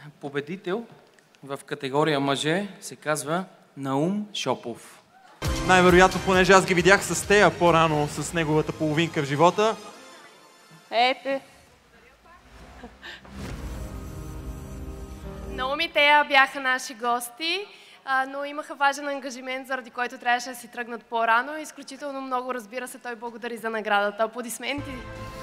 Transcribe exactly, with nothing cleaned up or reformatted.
Победител в категория мъже се казва Наум Шопов. Най-вероятно, понеже аз ги видях с Тея по-рано, с неговата половинка в живота. Ете. Наум и Тея бяха наши гости, но имаха важен ангажимент, заради който трябваше да си тръгнат по-рано. Изключително много, разбира се, той благодари за наградата. Аплодисменти!